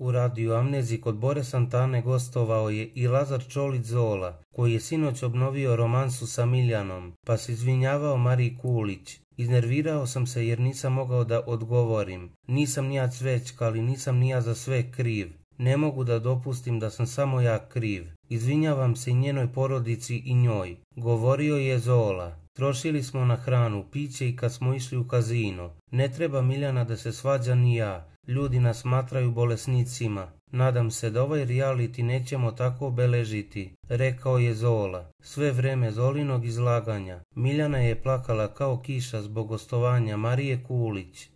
U radiju Amnezi kod Bore Santane gostovao je i Lazar Čolić Zola, koji je sinoć obnovio romansu sa Miljanom, pa se izvinjavao Mariji Kulić. Iznervirao sam se jer nisam mogao da odgovorim. Nisam ni ja Cvećka, ali nisam ni ja za sve kriv. Ne mogu da dopustim da sam samo ja kriv. Izvinjavam se i njenoj porodici i njoj, govorio je Zola. Trošili smo na hranu, piće i kad smo išli u kazino. Ne treba Miljana da se svađa ni ja. Ljudi nas smatraju bolesnicima. Nadam se da ovaj reality nećemo tako obeležiti, rekao je Zola. Sve vreme Zolinog izlaganja Miljana je plakala kao kiša zbog gostovanja Marije Kulić.